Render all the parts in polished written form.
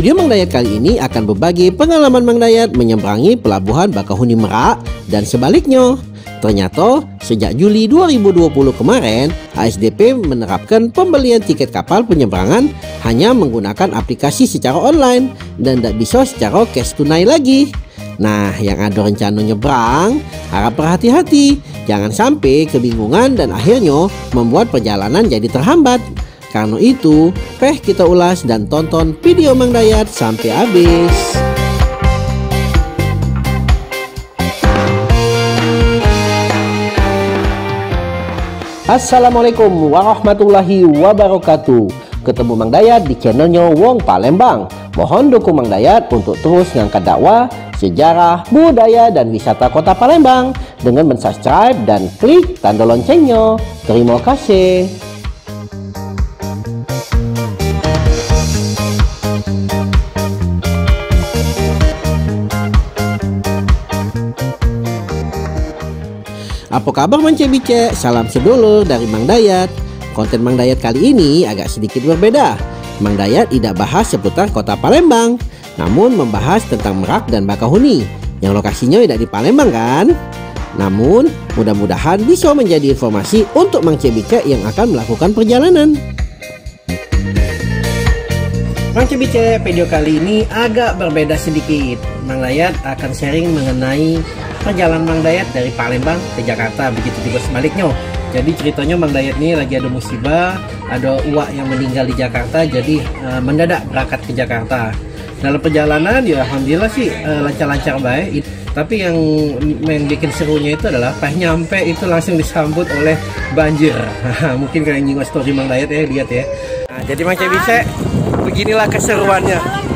Video Mang Dayat kali ini akan berbagi pengalaman Mang Dayat menyeberangi pelabuhan Bakahuni Merak dan sebaliknya. Ternyata sejak Juli 2020 kemarin, ASDP menerapkan pembelian tiket kapal penyeberangan hanya menggunakan aplikasi secara online dan tidak bisa secara cash tunai lagi. Nah, yang ada rencana nyebrang, harap berhati-hati, jangan sampai kebingungan dan akhirnya membuat perjalanan jadi terhambat. Karena itu, kita ulas dan tonton video Mang Dayat sampai habis. Assalamualaikum warahmatullahi wabarakatuh. Ketemu Mang Dayat di channelnya Wong Palembang. Mohon dukung Mang Dayat untuk terus ngangkat dakwah, sejarah, budaya, dan wisata kota Palembang dengan mensubscribe dan klik tanda loncengnya. Terima kasih. Apa kabar Mance-Bice? Salam sedulur dari Mang Dayat. Konten Mang Dayat kali ini agak sedikit berbeda. Mang Dayat tidak bahas seputar kota Palembang, namun membahas tentang Merak dan Bakahuni yang lokasinya tidak di Palembang kan? Namun mudah-mudahan bisa menjadi informasi untuk Mance-Bice yang akan melakukan perjalanan. Mance-Bice, video kali ini agak berbeda sedikit. Mang Dayat akan sharing mengenai perjalanan Mang Dayat dari Palembang ke Jakarta, begitu juga sebaliknya. Jadi ceritanya Mang Dayat ini lagi ada musibah, ada uak yang meninggal di Jakarta, jadi mendadak berangkat ke Jakarta. Dalam perjalanan ya alhamdulillah sih lancar-lancar baik. Tapi yang bikin serunya itu adalah pas nyampe itu langsung disambut oleh banjir. Mungkin kalian nyinggung story Mang Dayat ya, lihat ya. Nah, jadi Mance-Bice, beginilah keseruannya.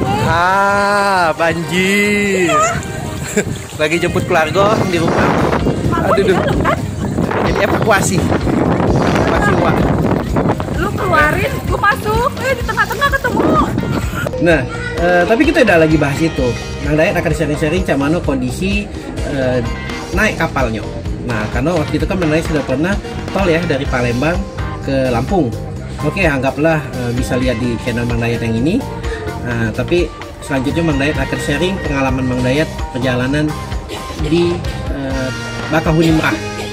Banjir. Lagi jemput keluarga di rumah. Aduh. Jadi evakuasi uang. Lu keluarin, gua masuk. Di tengah-tengah ketemu. Nah, tapi kita udah lagi bahas itu. Mang Dayat akan sharing-sharing mana kondisi naik kapalnya. Nah, karena waktu itu kan Mang Dayat sudah pernah tol ya dari Palembang ke Lampung. Oke, anggaplah bisa lihat di channel Mang Dayat yang ini. Nah, tapi selanjutnya Mang Dayat akan sharing pengalaman Mang Dayat perjalanan di Bakahuni Merak.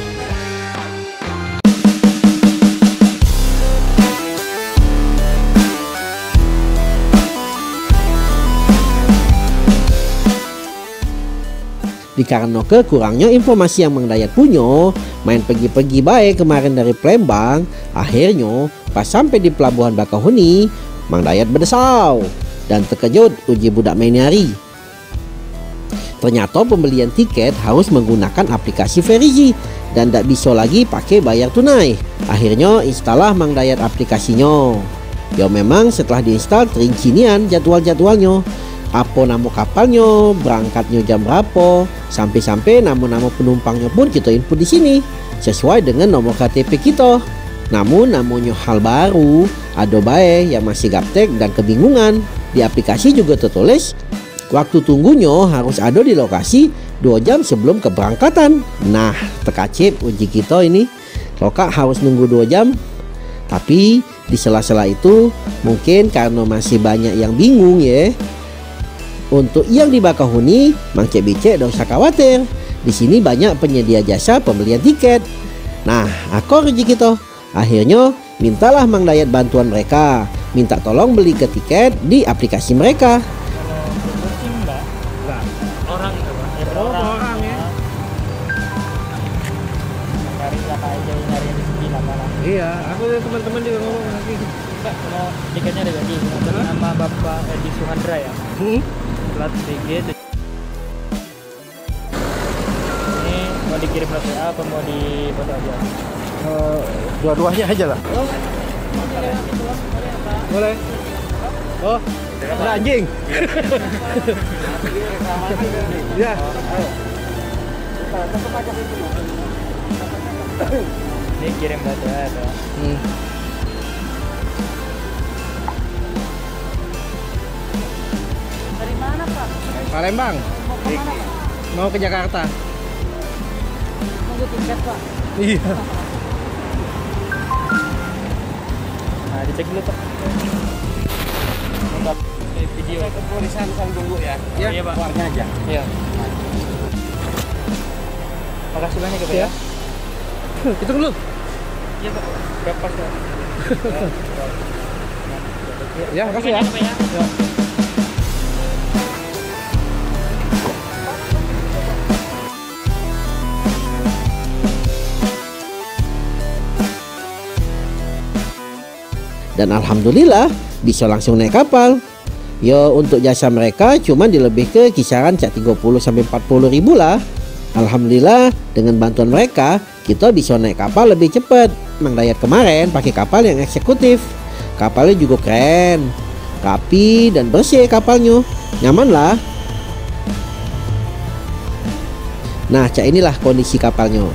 Dikarenakan kurangnya informasi yang Mang Dayat punya, main pergi-pergi baik kemarin dari Palembang, akhirnya pas sampai di pelabuhan Bakahuni, Mang Dayat berdesau dan terkejut uji budak Meniari. Ternyata pembelian tiket harus menggunakan aplikasi Verizi dan tidak bisa lagi pakai bayar tunai. Akhirnya instalah Mang Dayat aplikasinya. Ya memang setelah diinstal terincian jadwal-jadwalnya. Apa nama kapalnya, berangkatnya jam berapa, sampai-sampai nama-nama penumpangnya pun kita input di sini sesuai dengan nomor KTP kita. Namun namanya hal baru, ada baik yang masih gaptek dan kebingungan. Di aplikasi juga tertulis waktu tunggunya harus ada di lokasi 2 jam sebelum keberangkatan. Nah, terkacip uji kita ini. Lokak harus nunggu 2 jam. Tapi di sela-sela itu mungkin karena masih banyak yang bingung ya. Untuk yang di Bakahuni, Mance-Bice tidak usah khawatir. Di sini banyak penyedia jasa pembelian tiket. Nah, akor uji kita. Akhirnya mintalah Mang Dayat bantuan mereka. Minta tolong beli ke tiket di aplikasi mereka. Orang ya. Iya, aku dan teman-teman juga ngomong lagi. Enggak, kalau tiketnya ada gaji. Nama Bapak Edi Suhandra ya. Plat BG. Ini mau dikirim lewat WA apa mau di foto aja? Dua-duanya aja lah. Boleh. Oh, ada anjing. Ya. Ini kirim lewat WA ya. Dari mana, Pak? Palembang. Mau ke mana, Pak? Mau ke Jakarta. Nunggu tiket, Pak. Iya. Nah, dicek dulu Pak. ini video. Saya ke tulisan tunggu ya. Iya, Pak. Keluarga aja. Iya. Makasih banyak ya, Pak ya. Hitung dulu. Iya, Pak. Berapa sih? Ya, makasih ya. Pak ya. Dan alhamdulillah bisa langsung naik kapal. Yo, untuk jasa mereka cuma dilebih ke kisaran 30 sampai 40 ribu lah. Alhamdulillah dengan bantuan mereka kita bisa naik kapal lebih cepat. Mang Dayat kemarin pakai kapal yang eksekutif. Kapalnya juga keren, rapi dan bersih kapalnya, nyaman lah. Nah, cak inilah kondisi kapalnya.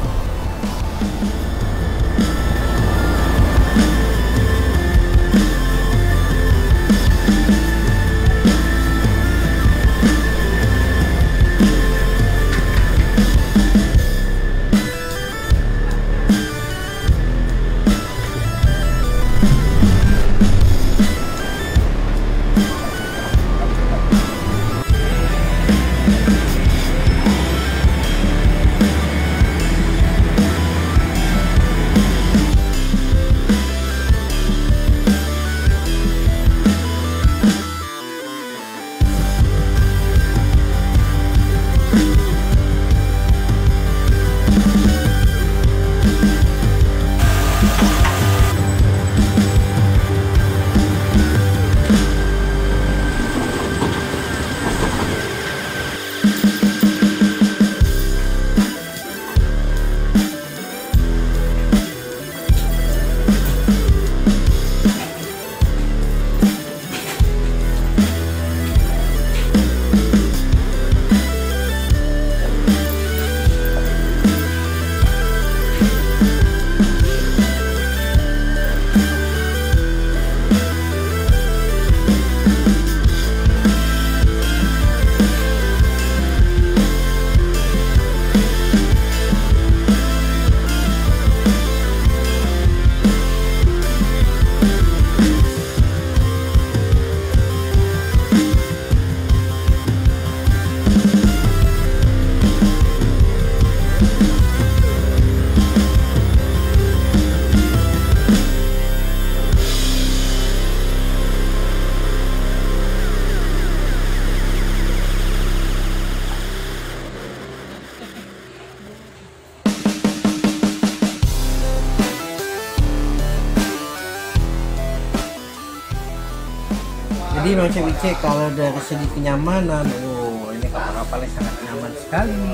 Jadi Mang Cek kalau dari segi kenyamanan, ini kapal-kapalnya sangat nyaman sekali.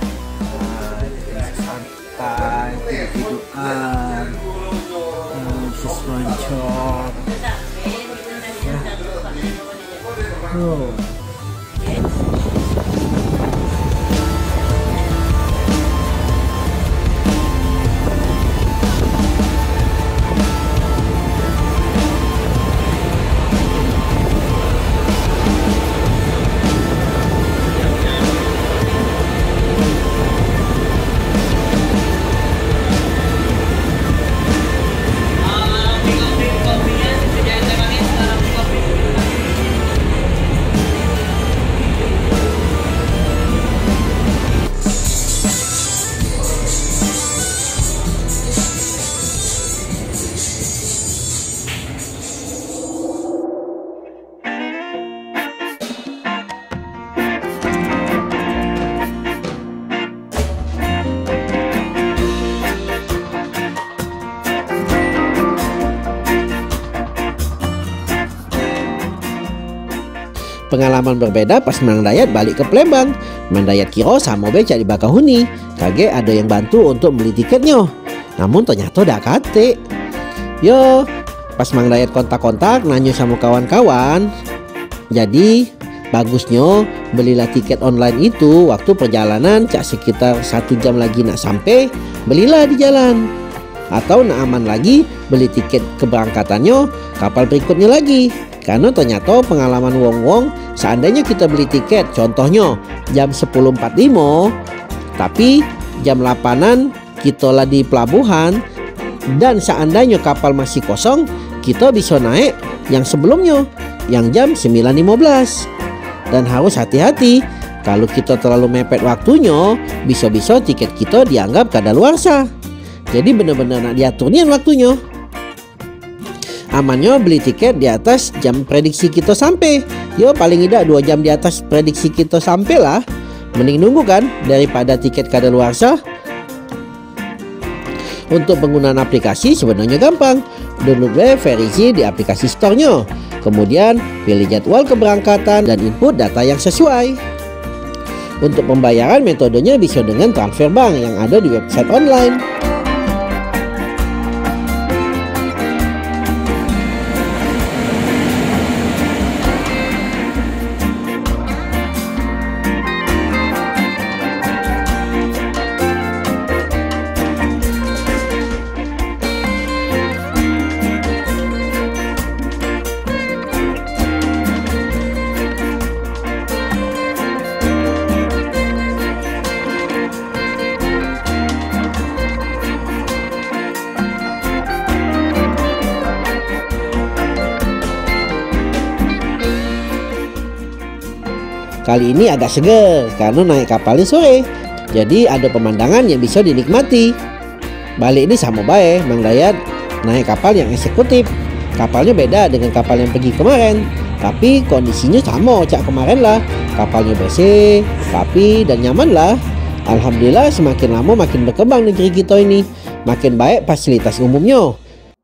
Santai, tidur-tiduran, bisa seloncong. Pengalaman berbeda pas Mang Dayat balik ke Palembang. Mang Dayat kira sama beca di Bakahuni. Kage ada yang bantu untuk beli tiketnya. Namun ternyata dak kate. Yo, pas Mang Dayat kontak-kontak nanya sama kawan-kawan. Jadi bagusnya belilah tiket online itu waktu perjalanan cak sekitar 1 jam lagi nak sampai, belilah di jalan. Atau nak aman lagi beli tiket keberangkatannya kapal berikutnya lagi. Karena ternyata pengalaman wong-wong, seandainya kita beli tiket contohnya jam 10.45, tapi jam 8-an kita lah di pelabuhan, dan seandainya kapal masih kosong, kita bisa naik yang sebelumnya. yang jam 9.15. Dan harus hati-hati, kalau kita terlalu mepet waktunya, bisa-bisa tiket kita dianggap kadaluarsa. Jadi benar-benar nak diatur nian waktunya. Amannya beli tiket di atas jam prediksi kita sampai. Yo paling tidak 2 jam di atas prediksi kita sampai lah. Mending nunggu kan daripada tiket kadaluarsa. Untuk penggunaan aplikasi sebenarnya gampang. Download Verigy di aplikasi store-nya. Kemudian pilih jadwal keberangkatan dan input data yang sesuai. Untuk pembayaran metodenya bisa dengan transfer bank yang ada di website online. Kali ini agak seger karena naik kapalnya sore, jadi ada pemandangan yang bisa dinikmati. Balik ini sama baik Mang Dayat naik kapal yang eksekutif. Kapalnya beda dengan kapal yang pergi kemarin, tapi kondisinya sama cak kemarin lah. Kapalnya bersih, rapi dan nyaman lah. Alhamdulillah semakin lama makin berkembang negeri kita ini, makin baik fasilitas umumnya.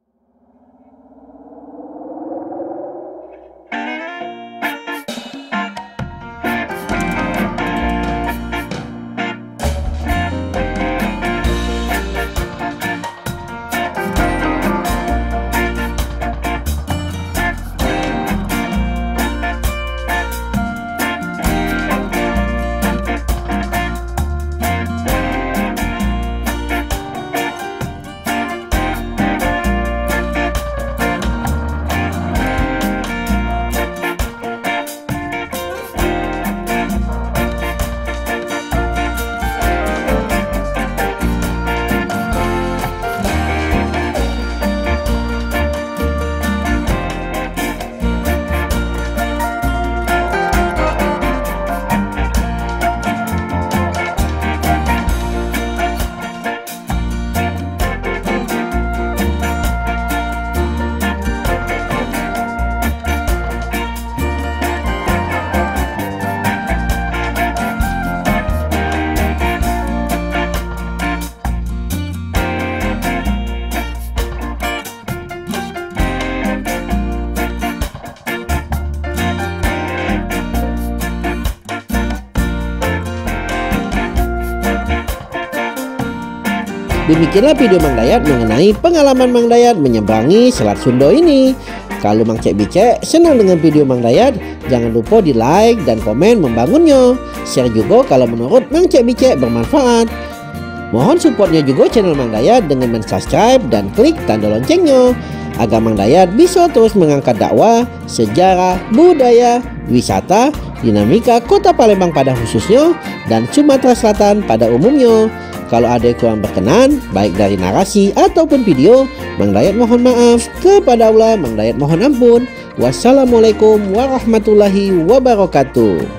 Demikianlah video Mang Dayat mengenai pengalaman Mang Dayat menyeberangi Selat Sunda ini. Kalau Mang Cek Bicek senang dengan video Mang Dayat, jangan lupa di like dan komen membangunnya. Share juga kalau menurut Mang Cek Bicek bermanfaat. Mohon supportnya juga channel Mang Dayat dengan mensubscribe dan klik tanda loncengnya, agar Mang Dayat bisa terus mengangkat dakwah, sejarah, budaya, wisata, dinamika kota Palembang pada khususnya, dan Sumatera Selatan pada umumnya. Kalau ada yang kurang berkenan, baik dari narasi ataupun video, Mang Dayat mohon maaf. Kepada Allah, Mang Dayat mohon ampun. Wassalamualaikum warahmatullahi wabarakatuh.